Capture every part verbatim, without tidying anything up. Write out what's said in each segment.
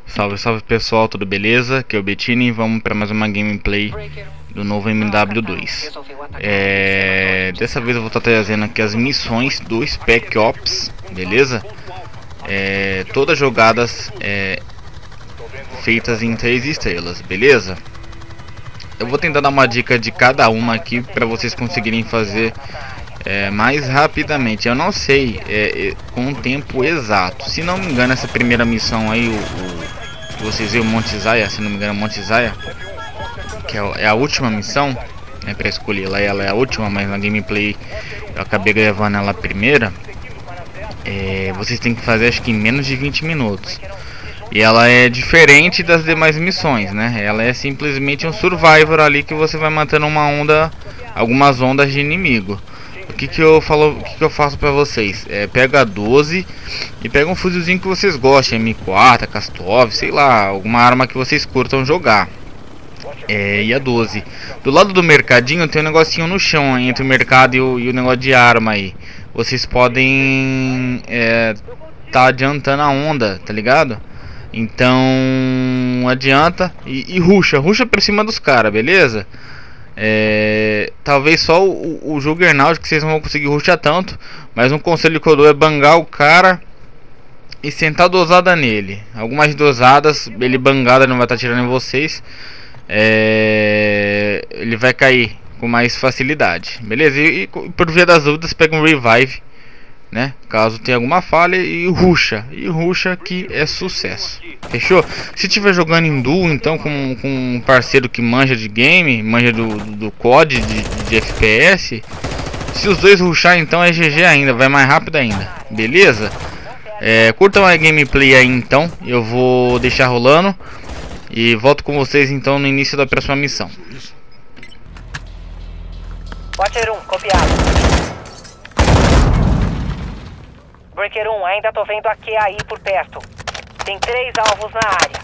Salve, salve pessoal, tudo beleza? Aqui é o Bettini e vamos para mais uma gameplay do novo M W dois. É... Dessa vez eu vou estar trazendo aqui as missões do Spec Ops, beleza? É... Todas jogadas é... feitas em três estrelas, beleza? Eu vou tentar dar uma dica de cada uma aqui para vocês conseguirem fazer É, mais rapidamente. Eu não sei é, é, com o tempo exato. Se não me engano, essa primeira missão aí, o, o que vocês viram, Monte Zaya, se não me engano, Monte Zaya, que é, é a última missão, né, para escolher lá. Ela é a última, mas na gameplay eu acabei gravando ela a primeira. É, vocês têm que fazer acho que em menos de vinte minutos. E ela é diferente das demais missões, né? Ela é simplesmente um survivor ali que você vai matando uma onda, algumas ondas de inimigo. O que que eu falo, o que que eu faço pra vocês? É, pega a doze e pega um fuzilzinho que vocês gostem, M quatro, Kastov, sei lá, alguma arma que vocês curtam jogar. É, e a doze. Do lado do mercadinho tem um negocinho no chão, entre o mercado e o, e o negócio de arma aí. Vocês podem é, tá adiantando a onda, tá ligado? Então adianta e, e ruxa, ruxa pra cima dos caras, beleza? É, talvez só o, o Juggernaut que vocês não vão conseguir rushar tanto, mas um conselho que eu dou é bangar o cara e sentar dosada nele. Algumas dosadas, ele bangada não vai estar tirando em vocês, é, ele vai cair com mais facilidade, beleza? E, e por via das dúvidas pega um revive, né? Caso tenha alguma falha, e ruxa, e ruxa que é sucesso. Fechou? Se tiver jogando em duo, então com, com um parceiro que manja de game, manja do, do, do C O D, de, de F P S, se os dois ruxar, então é G G ainda, vai mais rápido ainda, beleza? É, curtam a gameplay aí então, eu vou deixar rolando e volto com vocês então no início da próxima missão. Watcher um, copiado. Breaker um, ainda tô vendo a Q aí por perto. Tem três alvos na área.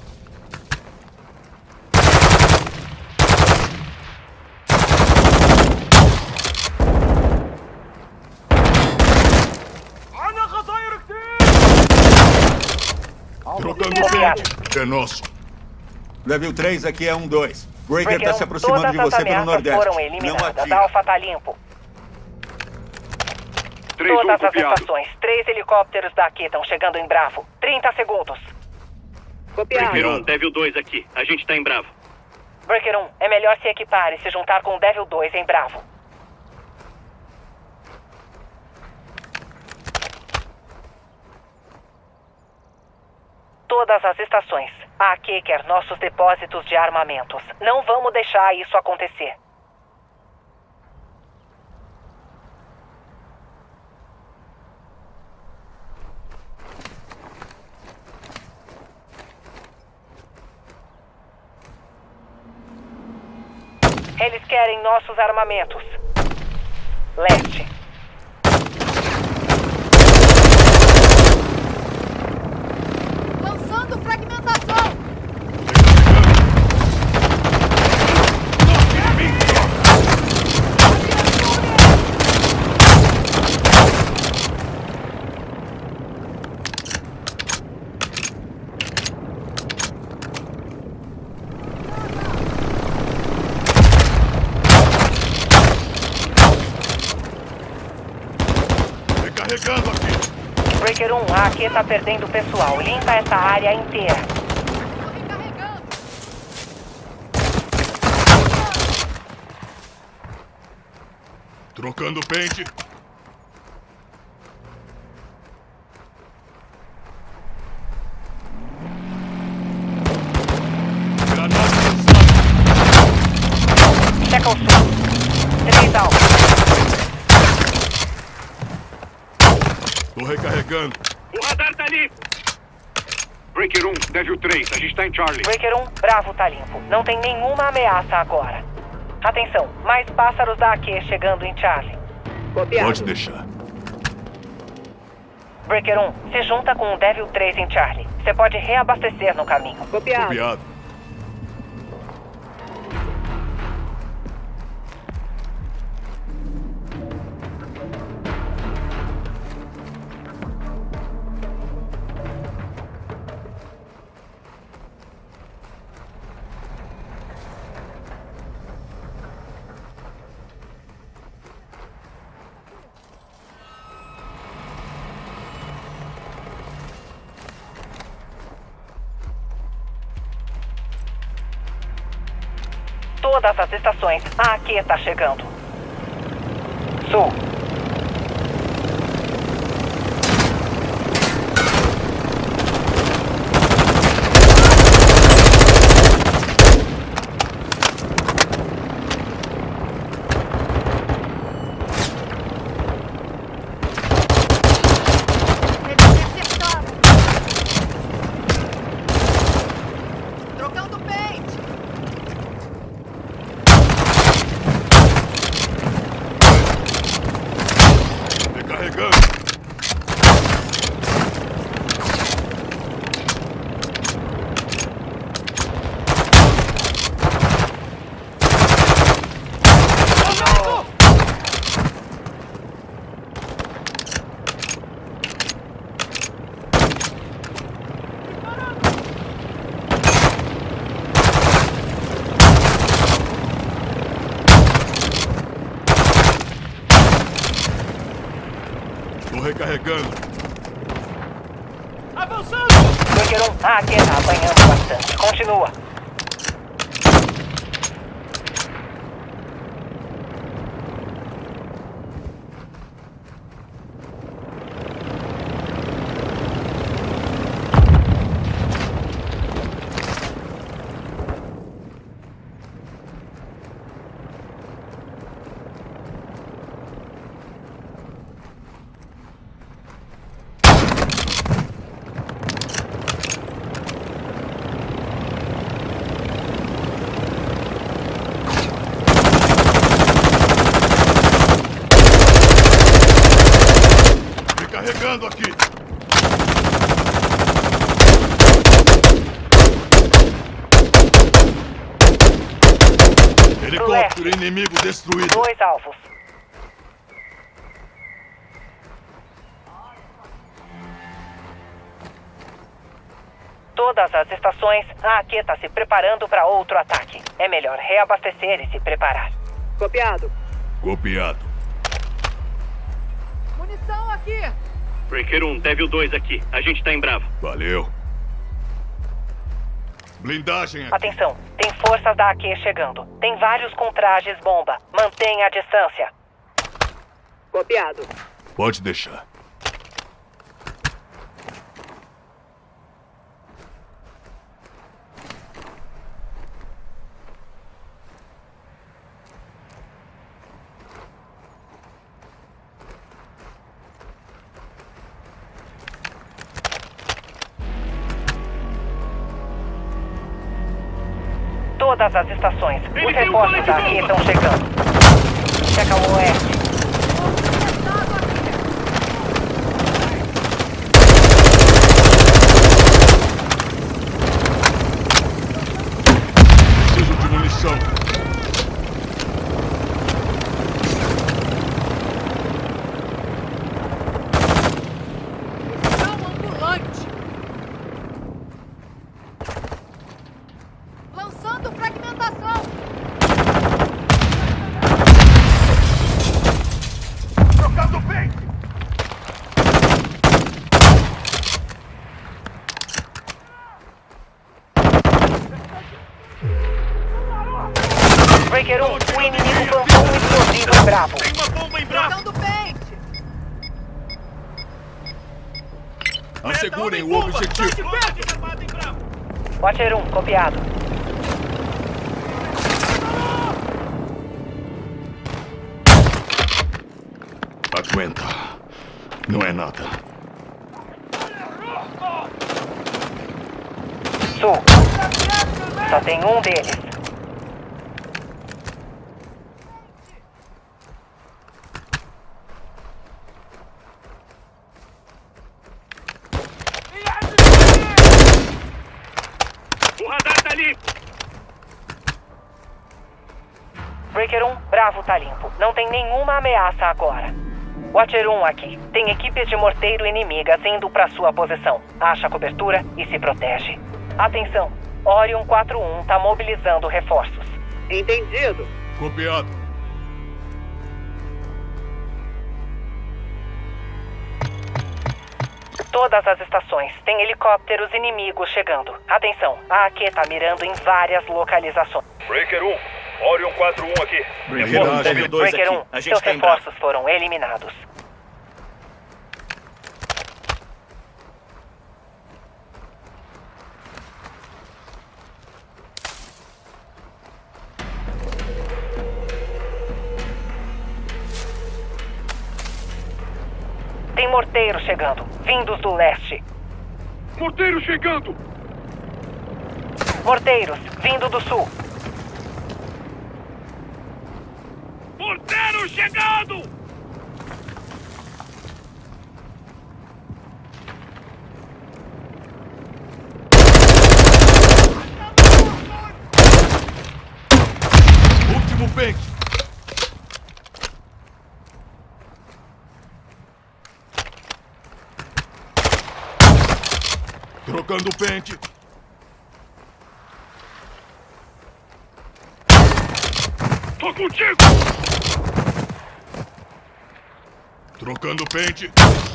Trocando frente. É nosso. Level três aqui é um dois. Breaker Breaker tá se um, aproximando todas de as você pelo ameaças nordeste. foram Não eliminadas. atira. Alpha tá limpo. Todas as estações. Três helicópteros daqui estão chegando em Bravo. trinta segundos. Breaker um, Devil dois aqui. A gente tá em Bravo. Breaker um, é melhor se equipar e se juntar com o Devil dois em Bravo. Todas as estações. A AQ quer nossos depósitos de armamentos. Não vamos deixar isso acontecer. Eles querem nossos armamentos. Leste. Lançando fragmentação! Recarregando aqui. Breaker um, a AQ tá perdendo pessoal. Limpa essa área inteira. Tô recarregando! Trocando pente. Granada lançada. Checa o sul. Três alvos. Tô recarregando. O radar tá limpo. Breaker um, Devil três. A gente tá em Charlie. Breaker um, Bravo tá limpo. Não tem nenhuma ameaça agora. Atenção, mais pássaros da AQ chegando em Charlie. Pode deixar. Breaker um, se junta com o Devil três em Charlie. Você pode reabastecer no caminho. Copiado. Todas as estações, a A Q tá chegando. Sul. Trocando pente. Recarregando. Tô recarregando. Breaker um, a A Q tá apanhando bastante. Continua. Recarregando aqui. Helicóptero inimigo destruído. Dois alvos. Todas as estações, a A Q tá se preparando para outro ataque. É melhor reabastecer e se preparar. Copiado. Copiado. Munição aqui. Breaker um, Devil dois aqui. A gente tá em Bravo. Valeu. Blindagem aqui. Atenção, tem forças da A Q chegando. Tem vários com trajes bomba. Mantenha a distância. Copiado. Pode deixar. Todas as estações. Os reforços da A Q estão chegando. Checa o oeste. Preciso de munição. Não ambulante. Lançando fragmentação. Trocando bem. Breaker um, o inimigo plantou um explosivo em Bravo. Tem uma bomba em Bravo. Trocando pente. Assegurem o objetivo. Watcher um, copiado. Aguenta. Não é nada. Sul. Só tem um deles. O radar tá ali. Breaker um, Bravo tá limpo. Não tem nenhuma ameaça agora. Watcher um aqui. Tem equipes de morteiro inimigas indo pra sua posição. Acha cobertura e se protege. Atenção, Orion quatro um tá mobilizando reforços. Entendido. Copiado. Todas as estações têm helicópteros inimigos chegando. Atenção, a A Q tá mirando em várias localizações. Breaker um, Orion quatro um aqui. Breaker um, Devil dois Breaker aqui. um, A gente seus tá em Bravo. reforços foram eliminados. Tem morteiro chegando, vindos do leste. Morteiro chegando! Morteiros, vindo do sul. Morteiro chegando! Último pente. Trocando pente. Tô contigo! Trocando pente.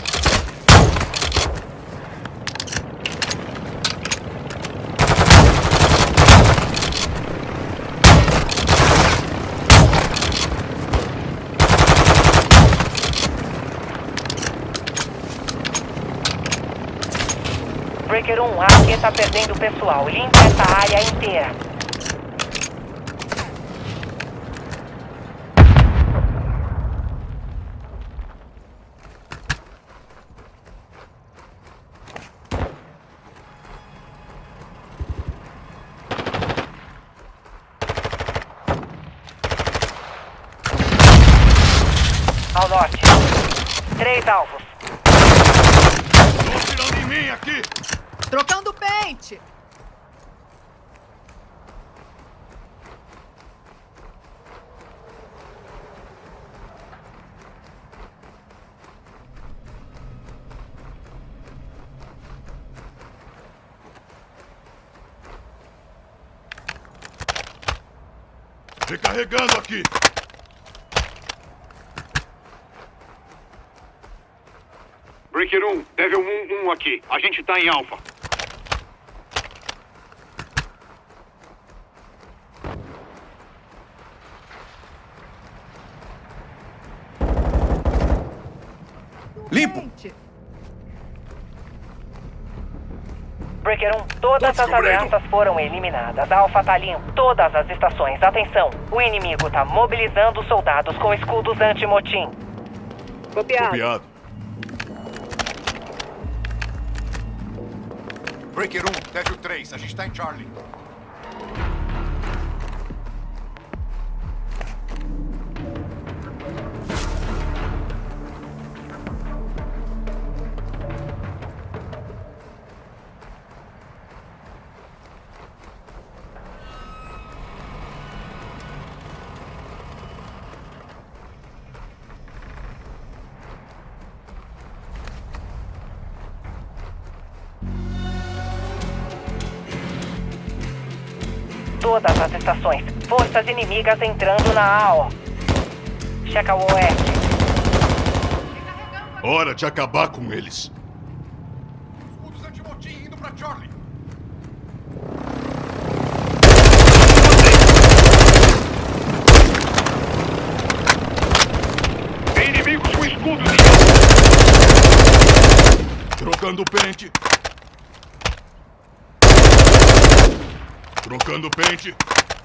Breaker um, a aqui tá perdendo pessoal. Limpa essa área inteira. Ao norte. Três alvos. Estão tirando em mim aqui. Trocando pente. Recarregando aqui. Breaker um, Devil um um aqui. A gente tá em Alpha. Limpo. Pente. Breaker um, todas as ameaças foram eliminadas. Alpha tá limpo. Todas as estações. Atenção, o inimigo tá mobilizando soldados com escudos anti-motim. Copiado. Copiado. Breaker um, Devil três, a gente tá em Charlie. Todas as estações. Forças inimigas entrando na A O. Checa o oeste. Hora de acabar com eles. Escudos anti-motim indo pra Charlie. Tem inimigos com escudos em Trocando pente. Trocando pente.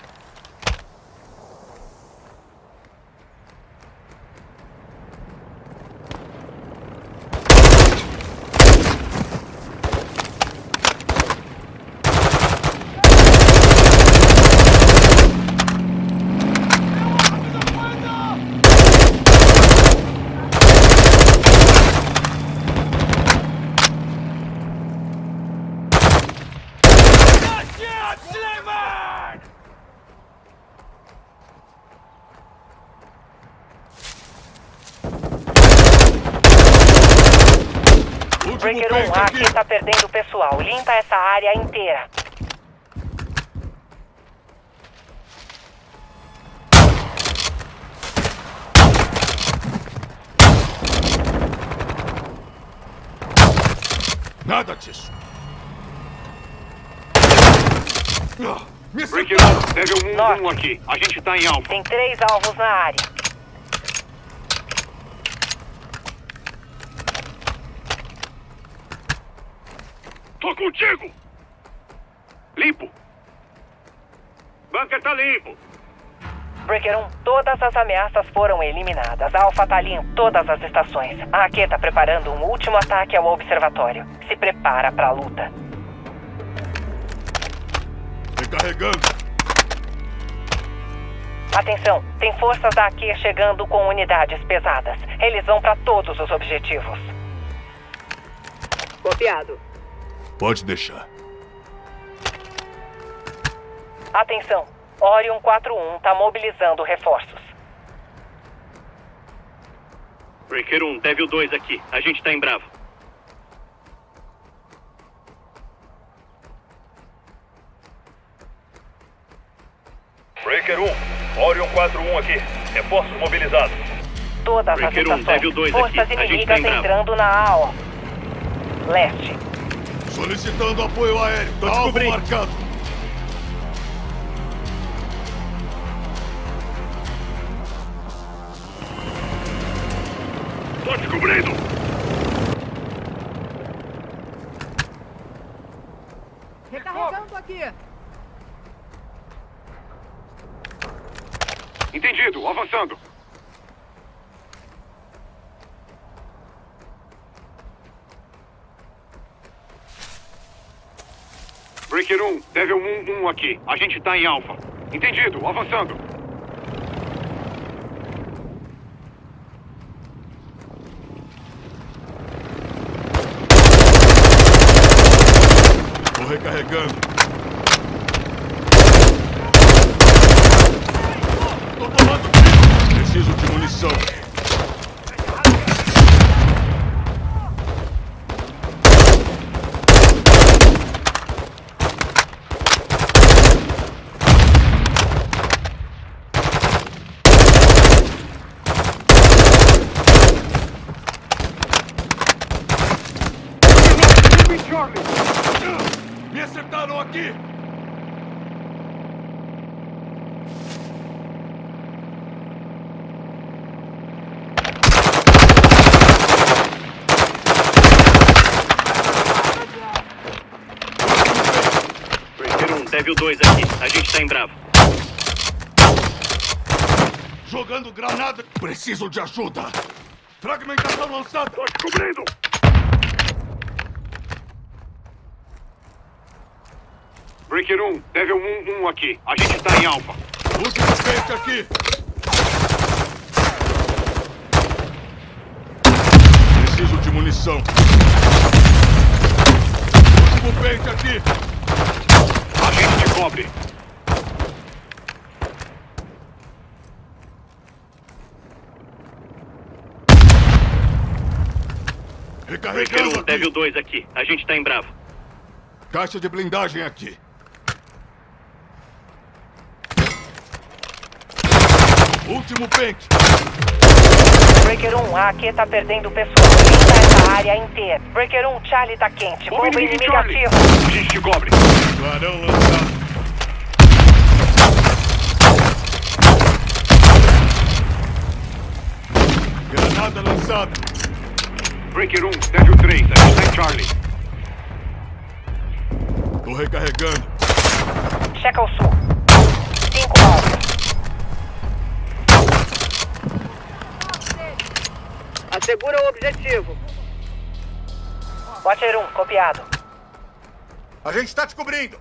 Breaker um, a aqui tá perdendo pessoal. Limpa essa área inteira. Nada disso. Me Breaker acertaram! um, level um um aqui. A gente tá em alfa. Tem três alvos na área. Tô contigo! Limpo! Bunker tá limpo! Breaker um, todas as ameaças foram eliminadas. Alpha tá limpo, todas as estações. A A Q tá preparando um último ataque ao observatório. Se prepara pra luta. Recarregando. Atenção, tem forças da A Q chegando com unidades pesadas. Eles vão pra todos os objetivos. Copiado. Pode deixar. Atenção, Orion quatro um tá mobilizando reforços. Breaker um, Devil dois aqui. A gente tá em Bravo. Breaker um, Orion quatro um aqui. Reforços mobilizados. Todas as Breaker um, Devil estações. dois Forças aqui. A gente inimigas tá em Bravo. entrando na A O. Leste. Solicitando apoio aéreo. Tô Alvo descobrindo. marcado. Tô descobrindo! Recarregando aqui. Entendido, avançando. Breaker um, Devil um um aqui. A gente tá em alfa. Entendido, avançando. Tô recarregando. Tô tomando tiro. Preciso de munição. Me acertaram aqui! Breaker um, Devil dois aqui. A gente tá em Bravo. Jogando granada! Preciso de ajuda! Fragmentação lançada! Tô descobrindo! Breaker um, Devil um um aqui. A gente tá em alfa. Último pente aqui! Preciso de munição. Último pente aqui! A gente te cobre. Breaker Recarregando um, aqui! Devil dois aqui. A gente tá em Bravo. Caixa de blindagem aqui. Último pente. Breaker um, a A Q tá perdendo pessoal. Limpa essa área inteira. Breaker um, Charlie tá quente. Bomba Bomba inimiga em inimiga Charlie. ativa. A gente te cobre. Clarão lançado. Granada lançada. Breaker um, Devil três. A gente tá em Charlie. Tô recarregando. Checa o sul. Cinco alvos. Assegura o objetivo. Watcher um, copiado. A gente tá descobrindo.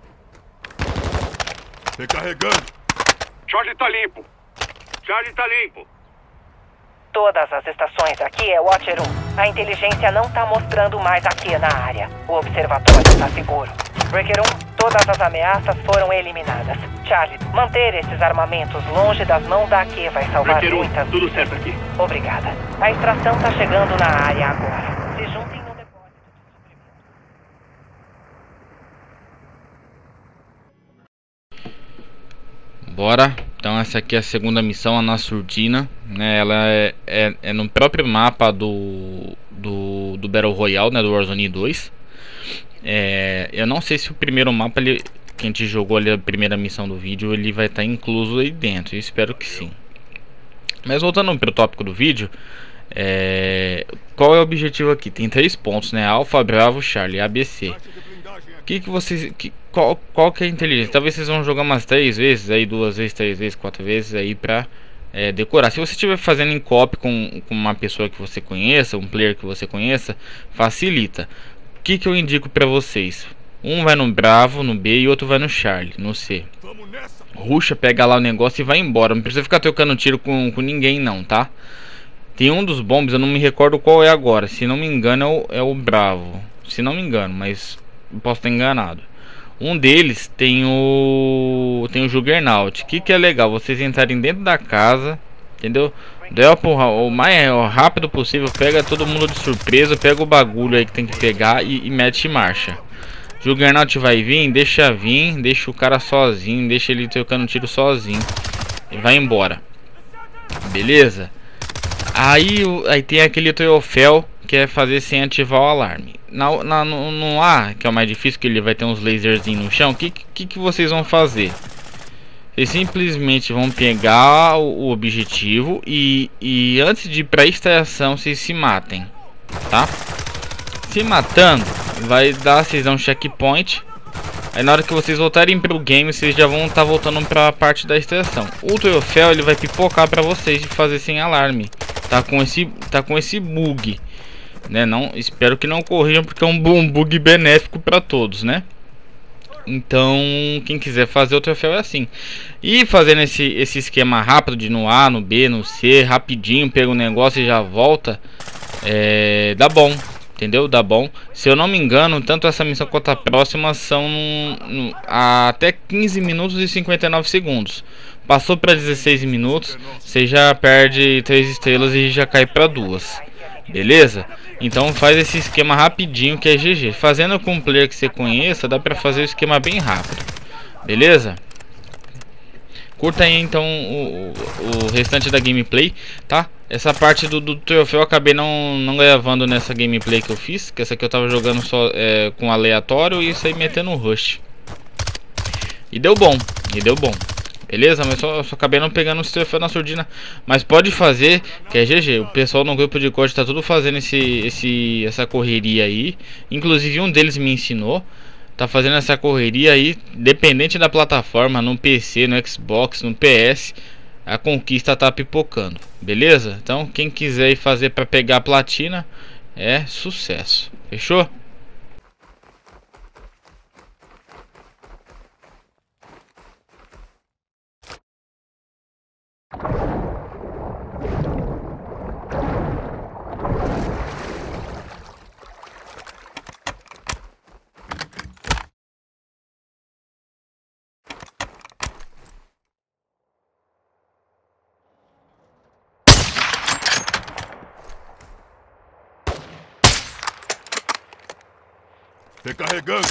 Recarregando. Charlie tá limpo. Charlie tá limpo. Todas as estações aqui é Watcher um. A inteligência não tá mostrando mais aqui na área. O observatório tá seguro. Breaker um, todas as ameaças foram eliminadas. Charlie, manter esses armamentos longe das mãos da A Q vai salvar Breaker um, muitas tudo vidas. certo aqui. Obrigada. A extração tá chegando na área agora. Se juntem no depósito de suprimento. Bora. Então essa aqui é a segunda missão, a Nasurdina, né? Ela é, é, é no próprio mapa do, do, do Battle Royale, né? Do Warzone dois. É, eu não sei se o primeiro mapa ele, quem te jogou ali a primeira missão do vídeo, ele vai estar incluso aí dentro. Eu espero que sim. Mas voltando para o tópico do vídeo, é... qual é o objetivo aqui? Tem três pontos, né? Alfa, Bravo, Charlie, A B C. Que que vocês, que, qual, qual que é a inteligência? Talvez vocês vão jogar umas três vezes, aí duas vezes, três vezes, quatro vezes aí pra é, decorar. Se você estiver fazendo em co-op com, com uma pessoa que você conheça, um player que você conheça, facilita. O que que eu indico pra vocês? Um vai no Bravo, no B, e outro vai no Charlie, no C. Ruxa, pega lá o negócio e vai embora. Não precisa ficar trocando tiro com, com ninguém não, tá? Tem um dos bombs, eu não me recordo qual é agora. Se não me engano é o, é o Bravo. Se não me engano, mas posso estar enganado. Um deles tem o tem o Juggernaut. O que que é legal? Vocês entrarem dentro da casa, entendeu? Dropa o mais rápido possível, pega todo mundo de surpresa, pega o bagulho aí que tem que pegar e, e mete em marcha. Juggernaut vai vir, deixa vir, deixa o cara sozinho, deixa ele trocando tiro sozinho e vai embora. Beleza? Aí, aí tem aquele troféu que é fazer sem ativar o alarme. Na, na, no, no A, que é o mais difícil, que ele vai ter uns laserzinhos no chão. O que, que, que vocês vão fazer? Vocês simplesmente vão pegar o, o objetivo e, e antes de ir para extração, vocês se matem, tá? Se matando, vai dar, vocês dão um checkpoint. Aí na hora que vocês voltarem pro game, vocês já vão estar tá voltando para a parte da extração. O troféu ele vai pipocar para vocês de fazer sem alarme. Tá com esse, tá com esse bug, né? Não, espero que não corrijam porque é um bug benéfico para todos, né? Então, quem quiser fazer o troféu é assim. E fazendo esse, esse esquema rápido de no A, no B, no C, rapidinho, pega o negócio e já volta, é, dá bom, entendeu? Dá bom. Se eu não me engano, tanto essa missão quanto a próxima são no, até quinze minutos e cinquenta e nove segundos. Passou para dezesseis minutos, você já perde três estrelas e já cai para duas. Beleza? Então faz esse esquema rapidinho que é G G. Fazendo com um player que você conheça, dá pra fazer o esquema bem rápido. Beleza? Curta aí então o, o, o restante da gameplay, tá? Essa parte do, do troféu eu acabei não, não gravando nessa gameplay que eu fiz. Que essa aqui eu tava jogando só é, com aleatório e isso aí metendo um rush. E deu bom, e deu bom. Beleza? Mas só, só acabei não pegando os troféus na surdina. Mas pode fazer, que é G G. O pessoal no grupo de corte tá tudo fazendo esse, esse, essa correria aí. Inclusive um deles me ensinou. Tá fazendo essa correria aí, dependente da plataforma, no P C, no Xbox, no P S. A conquista tá pipocando. Beleza? Então quem quiser ir fazer pra pegar a platina, é sucesso. Fechou? Recarregando.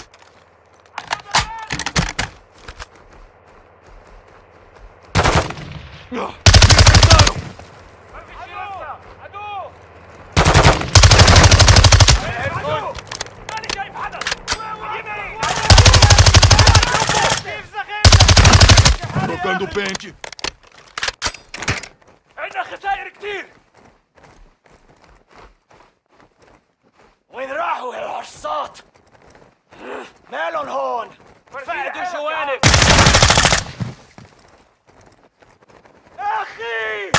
Ah, trocando pente. عندنا خسائر كتير. وين راحوا هالعصات؟ مالهم هون؟ فقدوا جوانب. أخي!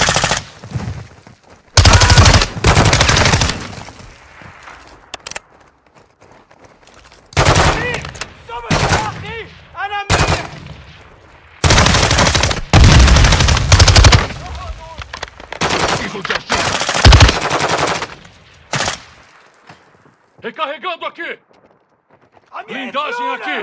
صبر يا أخي، أنا منيح. Recarregando aqui! Blindagem aqui!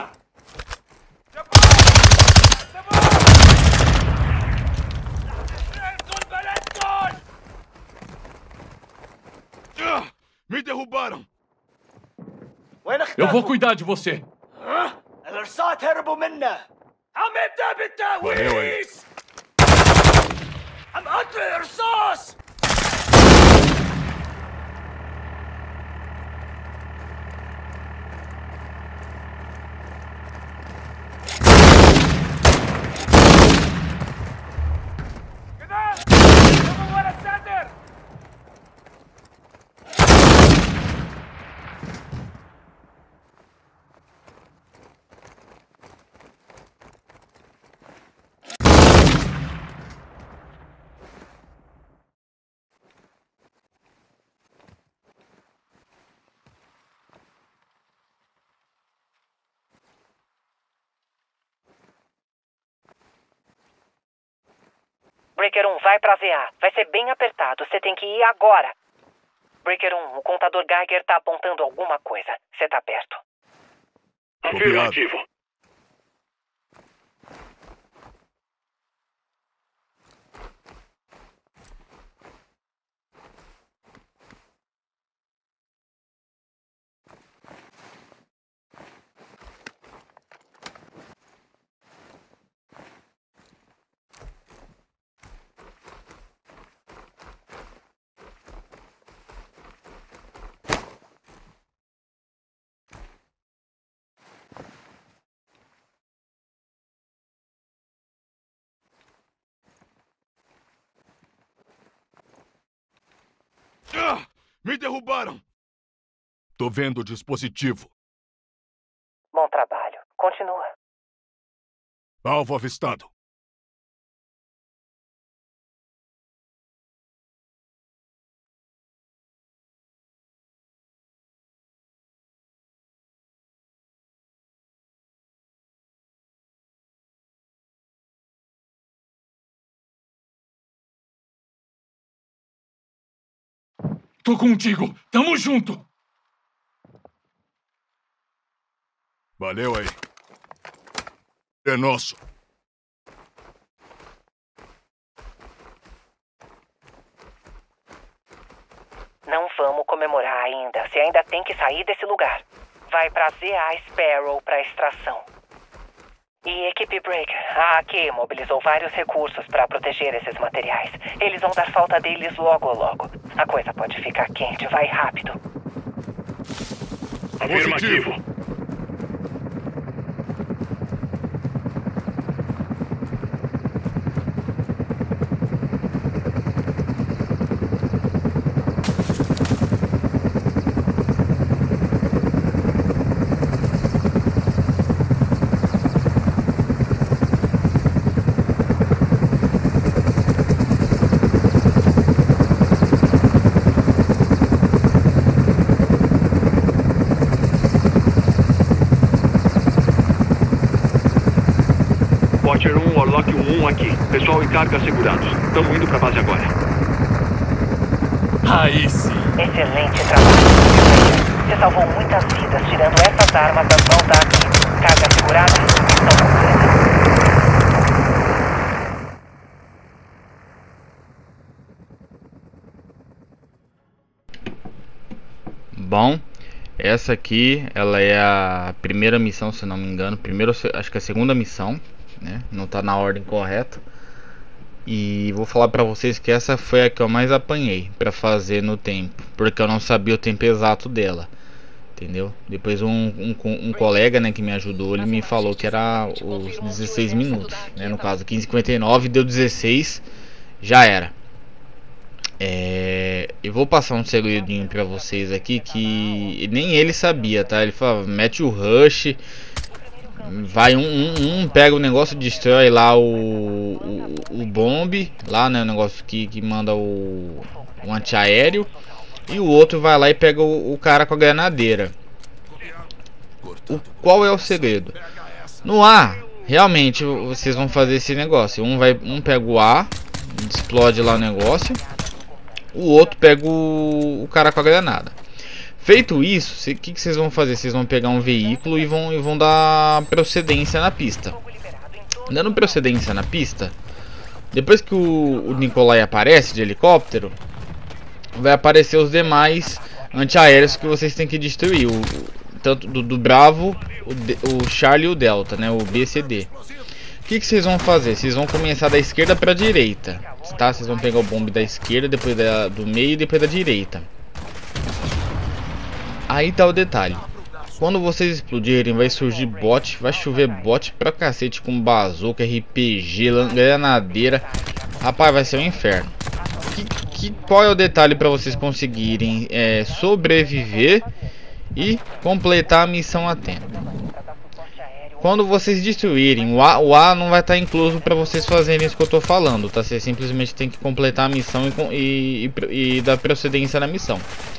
Ah, me derrubaram! Eu vou cuidar de você! الرصاص هربوا منا! عم يبدأ بالتهويس! عم قتل الرصاص! Breaker um, vai pra Z A. Vai ser bem apertado, você tem que ir agora. Breaker um, o contador Geiger tá apontando alguma coisa. Você tá perto. Afirmativo. Ah, me derrubaram! Tô vendo o dispositivo. Bom trabalho. Continua. Alvo avistado. Tô contigo! Tamo junto! Valeu aí. É nosso. Não vamos comemorar ainda. Você ainda tem que sair desse lugar. Vai pra Z A Sparrow pra extração. E equipe Breaker, a A Q mobilizou vários recursos para proteger esses materiais. Eles vão dar falta deles logo logo. A coisa pode ficar quente, vai rápido. Afirmativo. Watcher um, Warlock um aqui. Pessoal em carga assegurados. Estamos indo pra base agora. Aí sim. Excelente trabalho. Você salvou muitas vidas tirando essas armas das mãos da A Q. Carga assegurada? Missão completa. Bom, essa aqui, ela é a primeira missão, se não me engano. Primeiro, acho que é a segunda missão, né? Não tá na ordem correta. E vou falar pra vocês que essa foi a que eu mais apanhei pra fazer no tempo, porque eu não sabia o tempo exato dela, entendeu? Depois um, um, um colega, né, que me ajudou, ele me falou que era os dezesseis minutos, né? No caso quinze e cinquenta e nove, deu dezesseis, já era. É, eu vou passar um segredinho pra vocês aqui que nem ele sabia, tá? Ele falava, mete o rush, vai um, um, um pega o negócio, destrói lá o, o, o bombe, lá, né, o negócio que, que manda o, o antiaéreo, e o outro vai lá e pega o, o cara com a granadeira. O, qual é o segredo? No A, realmente vocês vão fazer esse negócio, um, vai, um pega o A, explode lá o negócio, o outro pega o, o cara com a granada. Feito isso, o que, que vocês vão fazer? Vocês vão pegar um veículo e vão, e vão dar procedência na pista. Dando procedência na pista, depois que o, o Nikolai aparece de helicóptero, vai aparecer os demais antiaéreos que vocês têm que destruir. O, tanto do, do Bravo, o, o Charlie e o Delta, né? O B C D. O que, que vocês vão fazer? Vocês vão começar da esquerda para a direita, tá? Vocês vão pegar o bombe da esquerda, depois da, do meio e depois da direita. Aí tá o detalhe. Quando vocês explodirem, vai surgir bot, vai chover bot pra cacete com bazooka, R P G, granadeira. Rapaz, vai ser um inferno. Que, que, qual é o detalhe para vocês conseguirem é, sobreviver e completar a missão a tempo? Quando vocês destruírem, o A, o A não vai estar incluso para vocês fazerem isso que eu tô falando, tá? Você simplesmente tem que completar a missão e, e, e dar procedência na missão.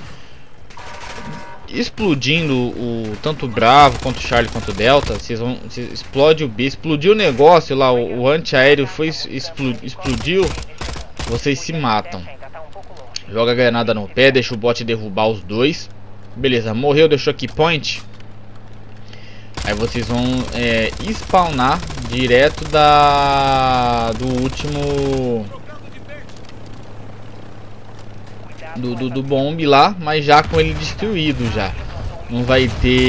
Explodindo o tanto o Bravo quanto o Charlie quanto o Delta, vocês vão, vocês, explode o B, explodiu o negócio lá, o, o antiaéreo foi explodiu, explodiu, vocês se matam. Joga a granada no pé, deixa o bot derrubar os dois. Beleza, morreu, deixou aqui point. Aí vocês vão é, spawnar direto da do último do, do, do bomb lá, mas já com ele destruído já. Não vai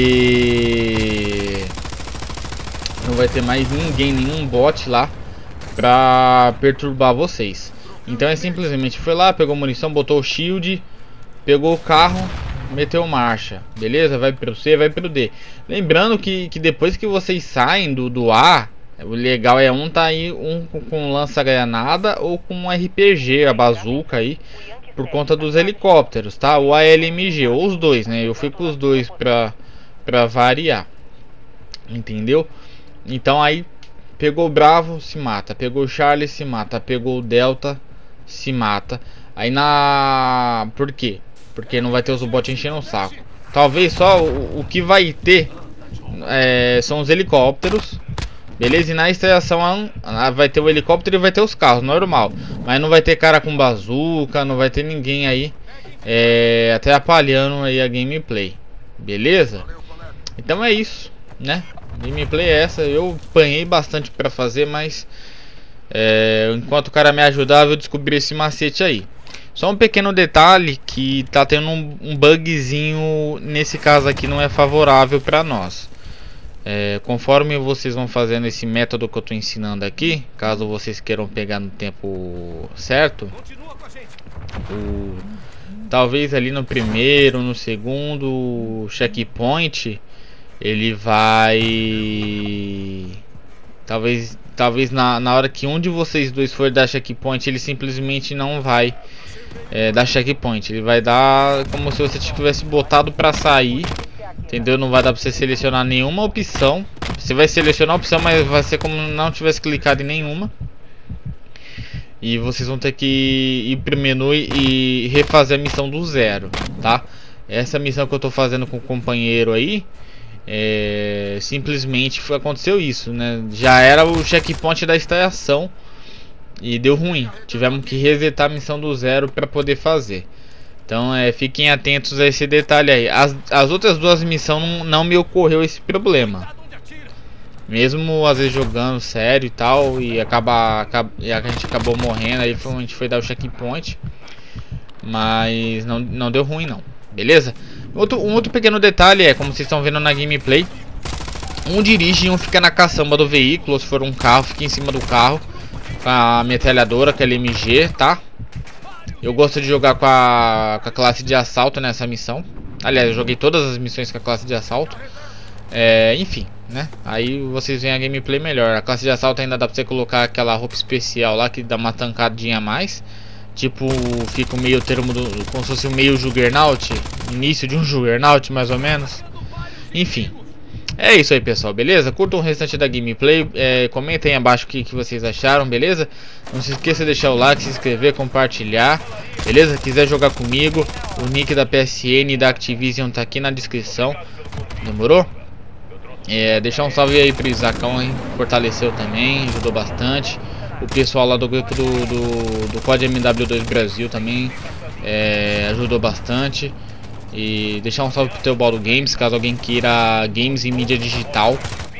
ter não vai ter mais ninguém, nenhum bot lá pra perturbar vocês. Então é simplesmente foi lá, pegou munição, botou o shield, pegou o carro, meteu marcha, beleza? Vai pro C, vai pro D. Lembrando que, que depois que vocês saem do, do A, o legal é um tá aí, um com, com lança-granada ou com um R P G, a bazuca aí, por conta dos helicópteros, tá? O A L M G, ou os dois, né? Eu fui com os dois pra, pra variar, entendeu? Então aí, pegou o Bravo, se mata. Pegou o Charlie, se mata. Pegou o Delta, se mata. Aí na... Por quê? Porque não vai ter os bots enchendo o saco. Talvez só o, o que vai ter é, são os helicópteros. Beleza? E na extração vai ter o helicóptero e vai ter os carros, normal. Mas não vai ter cara com bazuca, não vai ter ninguém aí é, atrapalhando aí a gameplay. Beleza? Então é isso, né? Gameplay é essa. Eu apanhei bastante pra fazer, mas é, enquanto o cara me ajudava eu descobri esse macete aí. Só um pequeno detalhe que tá tendo um, um bugzinho nesse caso aqui, não é favorável para nós. É, conforme vocês vão fazendo esse método que eu tô ensinando aqui, caso vocês queiram pegar no tempo certo, o, talvez ali no primeiro, no segundo checkpoint, ele vai... Talvez, talvez na, na hora que um de vocês dois for dar checkpoint, ele simplesmente não vai É, dar checkpoint, ele vai dar como se você tivesse botado pra sair, entendeu? Não vai dar pra você selecionar nenhuma opção. Você vai selecionar a opção, mas vai ser como não tivesse clicado em nenhuma. E vocês vão ter que ir pro menu e refazer a missão do zero, tá? Essa missão que eu tô fazendo com o companheiro aí, é, simplesmente foi, aconteceu isso, né? Já era o checkpoint da extração e deu ruim, tivemos que resetar a missão do zero para poder fazer. Então é, fiquem atentos a esse detalhe aí. As, as outras duas missões não, não me ocorreu esse problema, mesmo às vezes jogando sério e tal, e acaba, acaba e a gente acabou morrendo, aí foi, a gente foi dar o checkpoint, mas não, não deu ruim não, beleza? Outro, um outro pequeno detalhe é, como vocês estão vendo na gameplay, um dirige e um fica na caçamba do veículo, ou se for um carro, fica em cima do carro com a metralhadora, que é L M G, tá? Eu gosto de jogar com a, com a classe de assalto nessa missão. Aliás, eu joguei todas as missões com a classe de assalto. É, enfim, né? Aí vocês veem a gameplay melhor. A classe de assalto ainda dá pra você colocar aquela roupa especial lá, que dá uma tancadinha a mais. Tipo, fica o meio termo do, como se fosse o meio Juggernaut, início de um Juggernaut mais ou menos. Enfim, é isso aí, pessoal, beleza? Curtam o restante da gameplay, é, comentem aí abaixo o que, que vocês acharam, beleza? Não se esqueça de deixar o like, se inscrever, compartilhar, beleza? Quiser jogar comigo, o nick da P S N e da Activision tá aqui na descrição, demorou? É, deixar um salve aí pro Isacão, hein? Fortaleceu também, ajudou bastante. O pessoal lá do grupo do, do, do C O D M W dois Brasil também é, ajudou bastante. E deixar um salve pro Teobaldo Games, caso alguém queira games em mídia digital,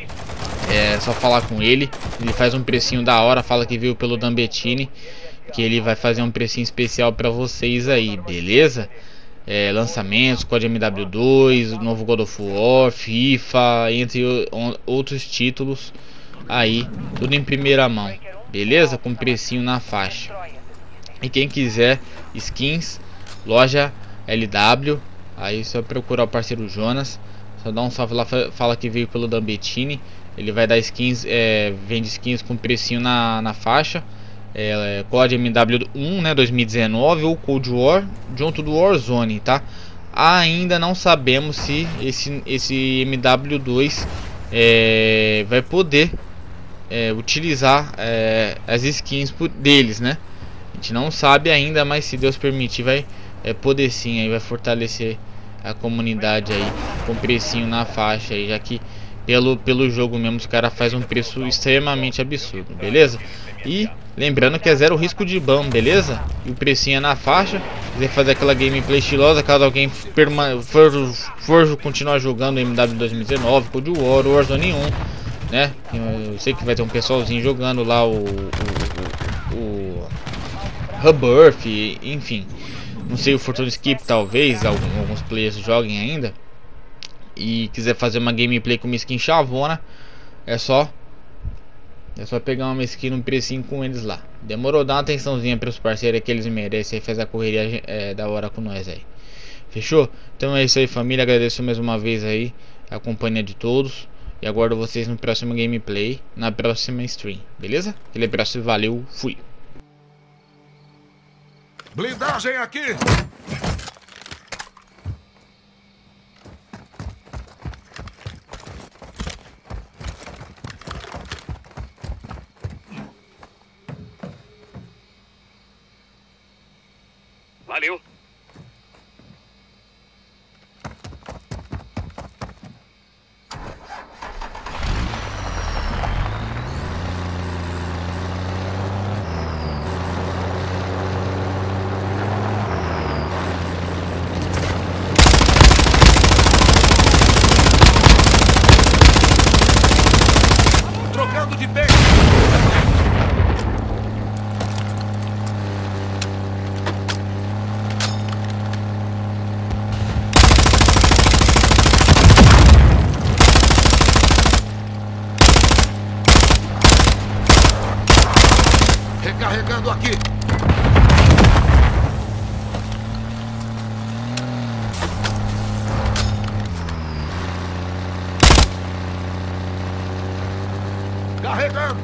é só falar com ele. Ele faz um precinho da hora, fala que veio pelo Dambettini, que ele vai fazer um precinho especial pra vocês aí, beleza? É, lançamentos, C O D M W dois, o novo God of War, FIFA, entre outros títulos aí, tudo em primeira mão, beleza? Com precinho na faixa. E quem quiser skins, loja L W, aí só procurar o parceiro Jonas, só dá um salve lá, fala que veio pelo Dambettini. Ele vai dar skins, é, vende skins com precinho na, na faixa, é, C O D M W um, né, dois mil e dezenove, ou Cold War, junto do Warzone, tá? Ainda não sabemos se esse, esse M W dois é, vai poder é, utilizar é, as skins deles, né? A gente não sabe ainda, mas se Deus permitir vai é, poder sim, aí vai fortalecer a comunidade aí com precinho na faixa aí, já que pelo, pelo jogo mesmo, os caras fazem um preço extremamente absurdo, beleza? E lembrando que é zero risco de ban, beleza? E o precinho é na faixa. Se quiser fazer aquela gameplay estilosa, caso alguém for, for continuar jogando M W dois mil e dezenove, Cold War, Warzone um, né? Eu sei que vai ter um pessoalzinho jogando lá o, o, o, o Rebirth, enfim. Não sei, o Fortune Skip talvez, alguns players joguem ainda. E quiser fazer uma gameplay com uma skin chavona, é só É só pegar uma skin no precinho com eles lá. Demorou? Dá uma atençãozinha para os parceiros que eles merecem. Aí faz a correria é, da hora com nós aí. Fechou? Então é isso aí, família. Agradeço mais uma vez aí a companhia de todos. E aguardo vocês no próximo gameplay, na próxima stream. Beleza? Aquele abraço e valeu. Fui. Blindagem aqui! Valeu. Trocando de pé! Recarregando aqui. Carregando.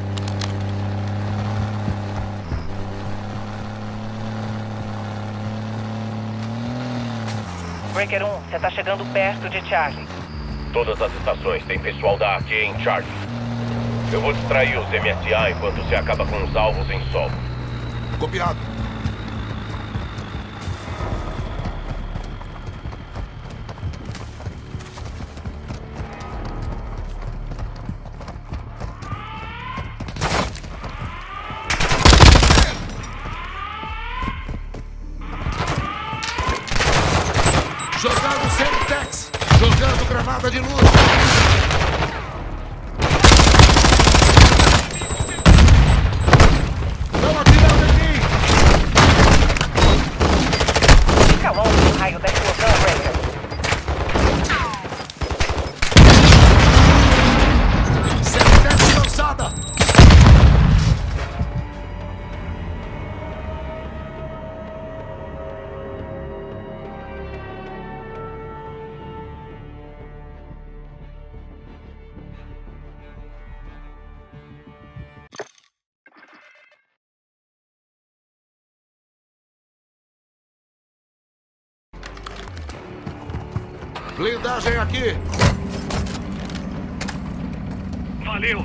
Breaker um, você tá chegando perto de Charlie. Todas as estações têm pessoal da A Q em Charlie. Eu vou distrair os M S A enquanto você acaba com os alvos em solo. Copiado. Jogando Semtex. Jogando granada de luz. Raio da explosão, Breaker. Semtex lançada. Blindagem aqui. Valeu.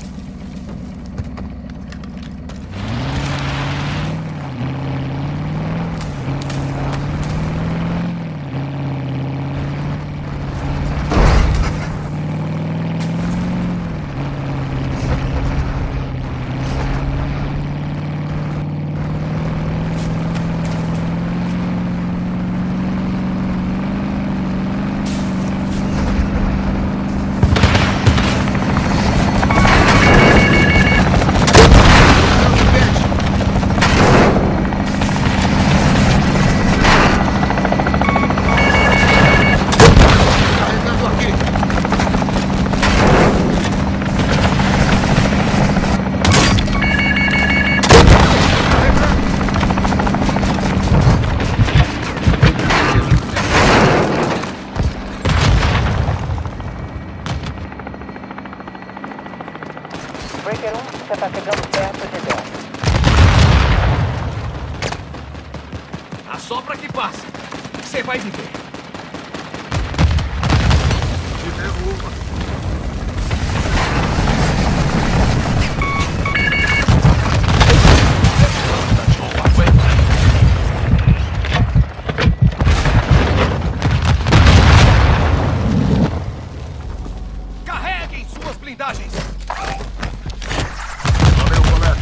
Breaker um, você tá chegando perto de dentro. Assopra que passa. Você vai viver. Te derruba. Carregue! suas blindagens. Valeu, colega.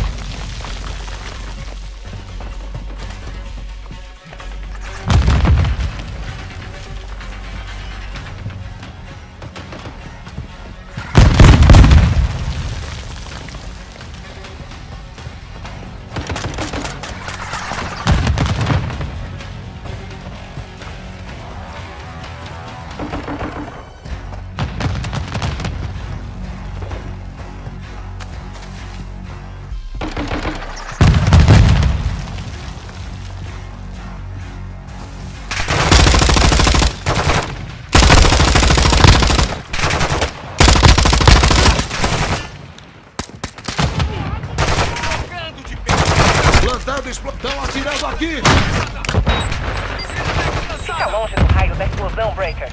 Estão atirando aqui! Fica longe do raio da explosão, Breaker.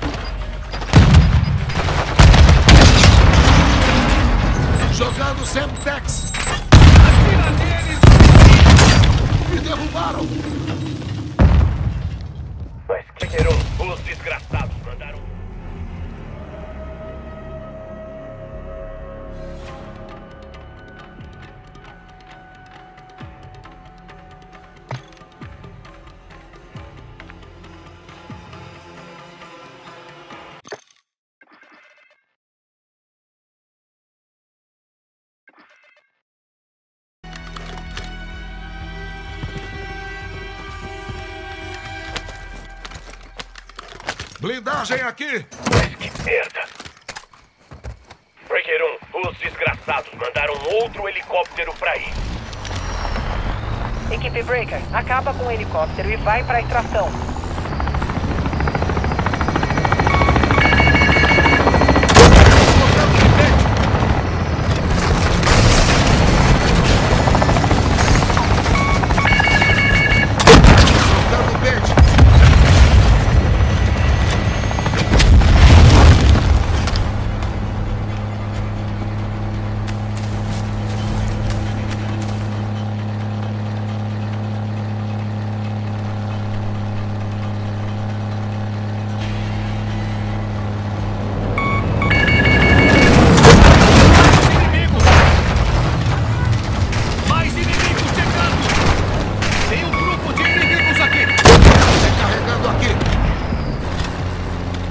Jogando Semtex! Atira neles! Me derrubaram! Mas que eram os desgraçados mandaram... Blindagem aqui! Que merda! Breaker um, os desgraçados mandaram outro helicóptero pra ir. Equipe Breaker, acaba com o helicóptero e vai pra extração.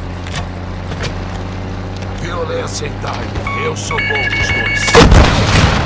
Violência e time. Eu sou bom dos dois.